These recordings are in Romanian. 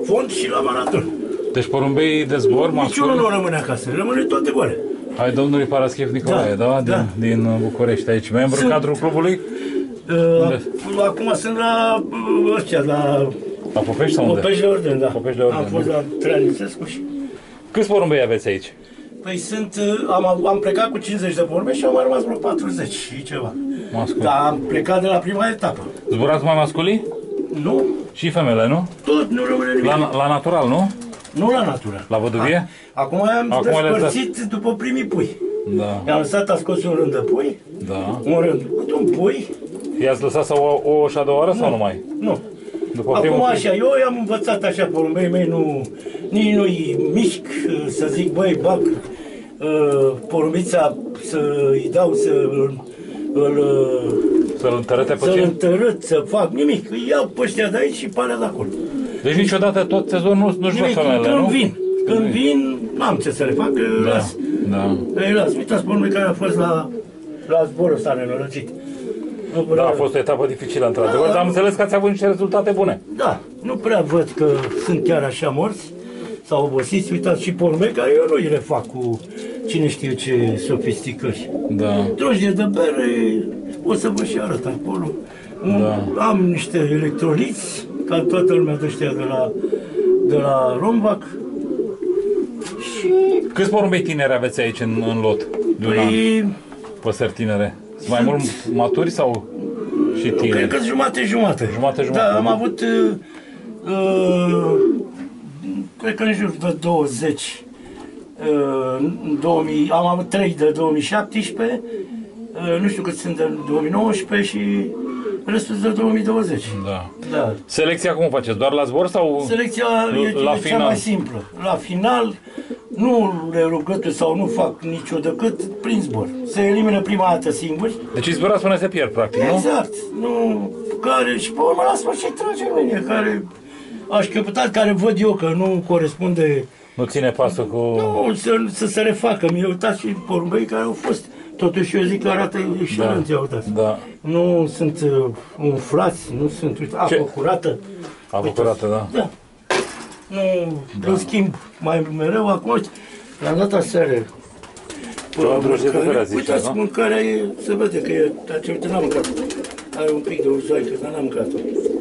fond și la maraton. Deci porumbei de zbor, niciunul nu rămâne acasă, rămâne toate goale. Ai domnului Paraschif Nicolae, da? Din București aici, membru în cadrul clubului? Acum sunt la ăștia, la Popești sau unde? Popești de Orden, da. Popești de Orden, am fost la Trănițescu și... Câți porumbei aveți aici? Păi am plecat cu 50 de porumbei și am mai rămas vreo 40 și ceva. Masculi. Dar am plecat de la prima etapă. Zburați mai masculii? Nu. Și femele, nu? Tot, nu rămâne nimic. La natural, nu? Nu la natural. La văduvie? Acum am despărțit după primii pui. Da. I-am lăsat, a scos un rând de pui, un rând cu un pui. I-ați lăsat să o și a doua oră sau nu mai? Nu. Acum așa, eu i-am învățat așa, porumbei mei, nici nu-i mișc, să zic, băi, bag porumbița, să-i dau să-l întărâte puțin? Să-l întărât, să fac nimic. Îi iau pe ăștia de aici și pe alea de acolo. Deci niciodată tot sezonul nu-și văd femele, nu? Când vin, n-am ce să le fac, îi las. Îi las. Uitați porumbei care a fost la zborul ăsta nenorocit. Da, a fost o etapă dificilă, într-adevăr, dar am înțeles că ați avut niște rezultate bune. Da, nu prea văd că sunt chiar așa morți sau obosiți. Uitați și porumbei care eu nu îi refac cu cine știe ce sofisticări. Da. Drojdie de bere, o să vă și arăt acolo. Da. Am niște electroliți, ca toată lumea de ăștia de la Rombac. Și... Câți porumbei tineri aveți aici în lot? De un an? Păsări tinere. Sunt mai mult maturi sau și tineri? Cred că jumate-jumate. Da, am avut, cred că în jur de 20. Am avut 3 de 2017, nu știu cât sunt de 2019 și restul de 2020. Da. Selecția cum faceți? Doar la zbor sau selecția e cea mai simplă. La final nu le rugătui sau nu fac nicio decât prin zbor. Se elimină prima dată singuri. Deci zburați până se pierd, practic, nu? Exact. Și pe urmă la sfârșit trage mine, care aș căpătat, care văd eu că nu corespunde. Nu ține pasul cu... Nu, să se refacă. Mi-au uitat și porumbei care au fost. Totuși eu zic că arată excelent, ia uitați. Da. Nu sunt umflați, nu sunt, uite, apă curată. Apă curată, da. Da. Nu schimb mai mereu acum. La data seară. Uitați, mâncarea se vede că e, uite, n-am mâncat. Are un pic de uzoaică, dar n-am mâncat-o.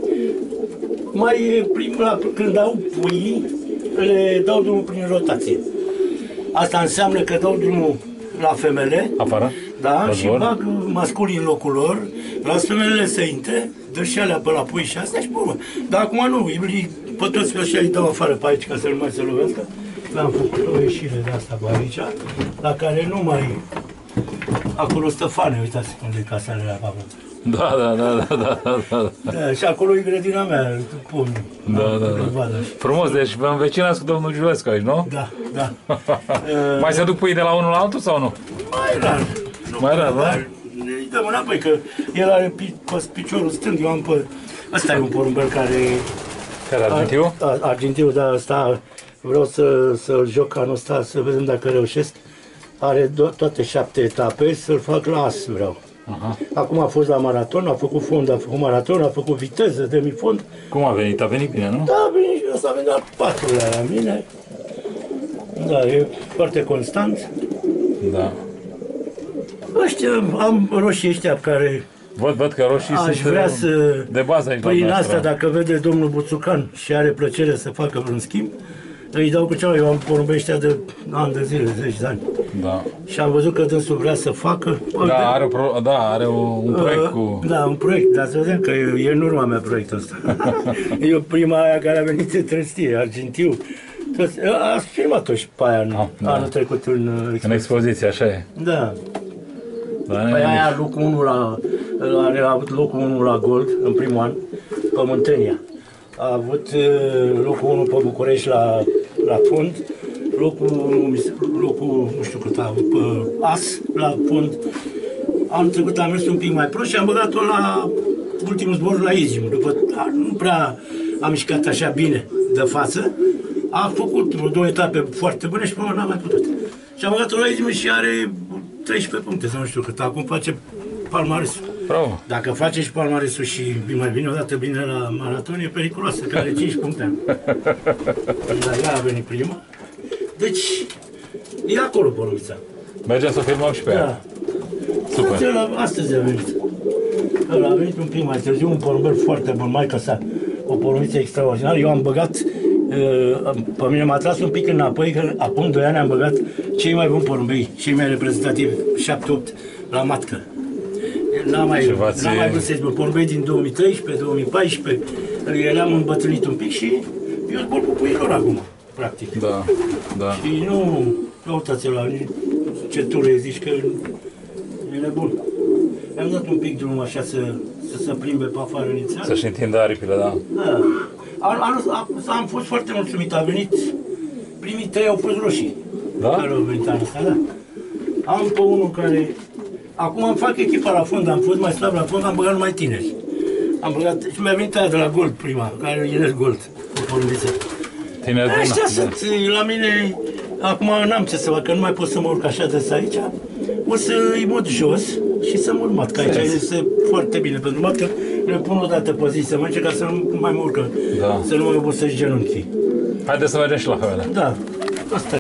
Când dau puii, le dau drumul prin rotație. Asta înseamnă că dau drumul la femele, afară, da, și bag masculii în locul lor, las femelele să intre, dă și alea pe la pui și astea și pe urmă. Dar acum nu, pe toți pe așa îi dau afară pe aici ca să nu mai se lovească. Le-am făcut o ieșire de asta pe aici, la care nu mai... Acolo stă fane, uitați unde e casa de la pavă. Da. Și acolo e grădina mea, pomii. Da. Frumos, deci vă învecinați cu domnul Giulescu aici, nu? Da. Mai se duc puii de la unul la altul sau nu? Mai rar, da? Îi dăm înapoi, că el are pe piciorul stâng, eu am pe... Ăsta e un porumbel care... Care, argintiu? Argintiu, da, ăsta... Vreau să-l joc anul ăsta, să vedem dacă reușesc. Are toate 7 etape, să-l fac la as, vreau. Acum a fost la maraton, a făcut fond, a făcut maraton, a făcut viteză, demifond. Cum a venit? A venit bine, nu? Da, a venit, ăsta a venit la 4-lea la mine. Da, e foarte constant. Da. Ăștia, am roșii ăștia care... Văd că roșii sunt de bază aici. Păi în asta, dacă vede domnul Buțucan și are plăcere să facă vreun schimb, îi dau cu ceva. Eu am porumbei ăștia de ani de zile, 10 de ani. Da. Și am văzut că dânsul vrea să facă. Are un proiect cu... Da, un proiect, dar să vedem că e în urma mea proiectul ăsta. E prima aia care a venit de Trăstie, Argintiu. Ați filmat-o și pe aia anul trecut în expoziție, așa e. Da. Păi aia locul 1 a avut locul 1 la Gold în primul an, pe Muntenia. A avut locul 1 pe București la fond, locul nu știu cât a avut, pe As la fond. Anul trecut am mers un pic mai prost și am băgat-o la ultimul zbor la Izim. După nu prea am mișcat așa bine de față, a făcut vreo 2 etape foarte bune și pe urmă n-am mai putut. Și am băgat-o la Izim și are 13 puncte, sau nu știu cât, acum face palmaresul. Bravo. Dacă face și palmaresul și mai vine o dată bine la maraton, e periculoasă, că are 5 puncte. Dar ea a venit prima. Deci, e acolo porumbița. Mergem să filmăm și pe ea. Da. Super. Astăzi a venit. Ăla a venit un pic mai târziu, un porumbel foarte bun, maică sa. O porumbiță extraordinară. Eu am băgat, pe mine m-a tras un pic înapoi, că acum 2 ani am băgat cei mai buni porumbei, cei mai reprezentativi, 7-8, la matcă. N-am mai vrut să-i spun, porumbei din 2013, 2014, le-am îmbătrânit un pic și eu zbor cu puiilor acum, practic. Da, da. Și nu uitați-l la ce ture zici că e nebun. Am dat un pic drumul așa să se plimbe pe afară inițial. Să-și întindă aripile, da. Da. Am fost foarte mulțumit. A venit, primii 3 au fost roșii. Da? Care au venit anul ăsta, da. Am pe unul care... Acum îmi fac echipa la fond, am fost mai slab la fond, am băgat numai tineri. Am băgat... Și mi-a venit aia de la Gold prima, care e Inel Gold, cu porumbiță. Tineri bună. Ăștia sunt la mine... Acum n-am ce să fac, că nu mai pot să mă urc așa de aici. O să-i mut jos și să mă urmat, că aici este foarte bine pentru matcă. Le pun o dată pe zi să mănânce ca să nu mai mă urcă, să nu mai obosești genunchii. Haideți să mergem și la Hăvele. Da, asta